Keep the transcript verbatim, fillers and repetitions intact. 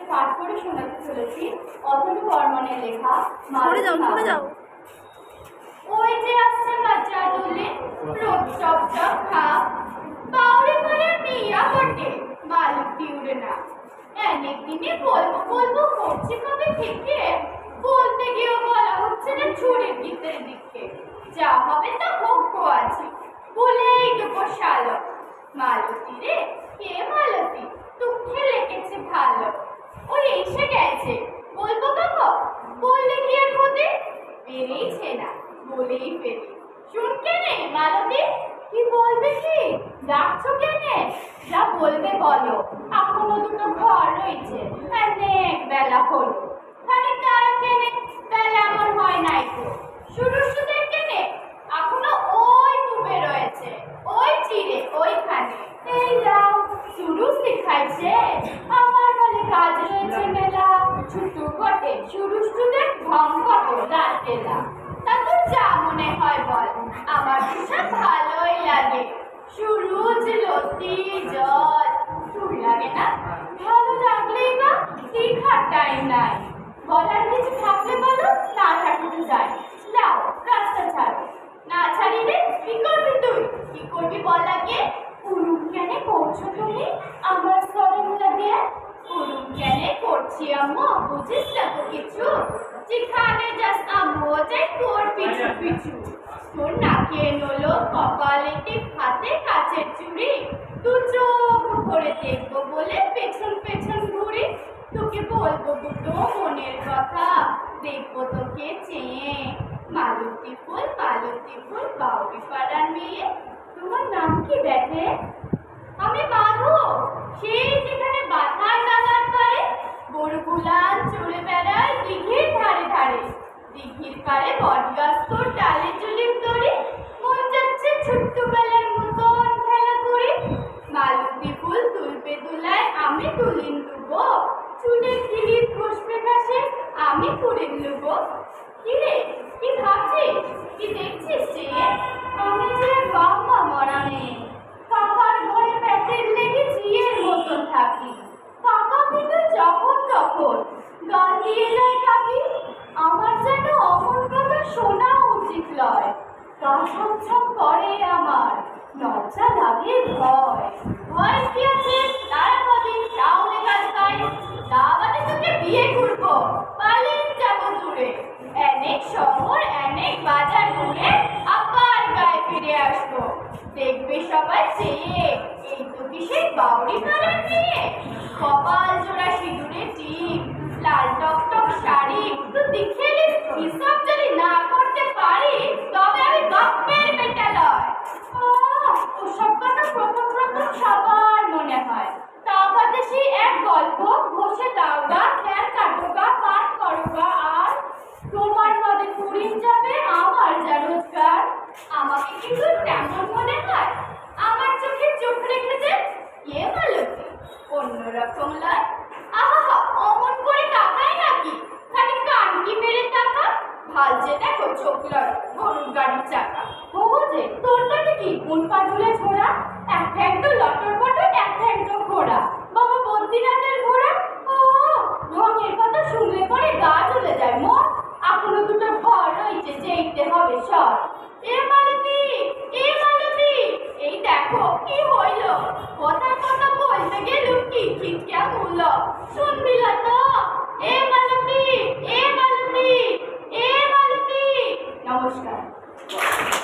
পাঠ করে শোনাতে চলেছি অতনু বর্মণের লেখা ওই যে আসছে বাচ্চা দোলে রোদ চপ চপ ভাব বাউরে পাড়ার মেয়েরা বটে বালুকটি উড়ে না অনেক দিনে বলবো বলবো করছে কবে থেকে বলতে গিয়েও বলা হচ্ছে না ছুরির ভিতরে দিকে যা হবে তা ভোগ্য আছে বলেই দেবো শালক মালতী রে কে মালতী দুঃখে লেগেছে ভালো ওই এসে গেছে বলবো কাকো বললে কি আর হতে বেরিয়েছে না বলেই ফেলি শুন কেনে মালতী কি বলবে কি ডাকছো কেনে যা বলবে বলো এখনো দুটো ঘর রয়েছে অনেক বেলা হলো খানিক দাঁড়া কেনে বেলা এমন হয় নাই তো শুরু সুদের কেনে এখনো ওই ডুবে রয়েছে ওই চিড়ে ওইখানে এই যাও শুরু শিখাইছে আমার বলে কাজ রয়েছে মেলা ছুটু ঘটে শুরু সুদের ঢং কত রাতেলা তা তো যা মনে হয় বল আমার ভীষণ ভালোই লাগে সুরুজ লতি জল সুর লাগে না ভালো লাগলেই বা শিখার টাইম নাই বলার কিছু থাকলে বলো না থাকতে যাই যাও রাস্তা ছাড়ো না ছাড়িলে কি করবি তুই কি করবি বল আগে উলুম কেনে করছো তুমি আমার সরে মুলা দিয়ে উলুম কেনে করছি আম্মু বুঝিস না তো কিছু যেখানে যাস আম্মু যাই তোর পিছু পিছু তোর নাকে নলো কপালে টিপ হাতে কাচের চুড়ি দু চোখ ভরে দেখবো বলে পেছন পেছন ঘুরি তোকে বলবো দুটো মনের কথা দেখবো তোকে চেয়ে মালতী ফুল মালতী ফুল বাউরি পাড়ার মেয়ে তোমার নাম কি ব্যাটে আমি বাঁধো সেই যেখানে বাঁধার বাগান করে গরু গুলান চড়ে বেড়ায় দিঘির ধারে ধারে দিঘির পাড়ে বটগাছ তোর ডালে চুলিপ দড়ি মন যাচ্ছে ছোট্ট বেলার মতন খেলা করি মালতী ফুল তুলবে দুলায় আমি তুলিন দুবো চুলের কিলিপ ঘষবে ঘাসে আমি কুড়িন লুবো কিরে কি ভাবছিস কি দেখছিস যে আমি যে বাবা মরা মেয়ে কাকার ঘরে পেটের লেগে জিয়ের মতন থাকি কাকা কিন্তু যখন তখন গাল দিয়ে যায় কাকি আমার যেন অমন কথা শোনা উচিত লয় গা ছমছম করে আমার লজ্জা লাগে ভয় ভয় কি আছে তারা কদিন তাহলে কাজ পাই তা বাদে তোকে বিয়ে করবো পালিয়ে যাবো দূরে অনেক শহর অনেক বাজার ঘুরে আবার গায়ে ফিরে আসবো দেখবে সবাই চেয়ে এই তো কি সেই বাউরি পাড়ার মেয়ে কপাল জোড়া সিঁদুরে টিপ লাল টক টক শাড়ি তো দেখে হিসাব যদি না করতে পারি তবে আমি বাপের বেটা লয় ওসব কথা প্রথম প্রথম সবার মনে হয় তা বাদে সেই এক গল্প ঘষে দাওগা খ্যার কাটোগা পাঠ করোগা আর তোমার পদে পুরিন যাবে আমার যা রোজগার আমাকে কিন্তু তেমন মনে হয় আমার চোখে চোখ রেখেছে কে মালতী অন্যরকম লয় আহা অমন করে তাকাই নাকি খালি কান কি মেরে তাকা ভালছে দেখো চোখ লয় গরুর গাড়ির চাকা হবো যে তোর কাছে কি কোন পাটুলে ছোড়া এক ঠ্যাং তো লটর পটর এক ঠ্যাং তো ঘোড়া বাবা বদ্রীনাথের ঘোড়া ও ঢঙের কথা শুনলে পরে গা জ্বলে যায় মন এখনো দুটো ঘর রয়েছে যেতে হবে সব এ মালতী এ মালতী এই দেখো কি হইল কথা কথা বলতে গেলুম কি খিটকা মূল্য শুনবি তো এ মালতী এ মালতী এ মালতী নমস্কার।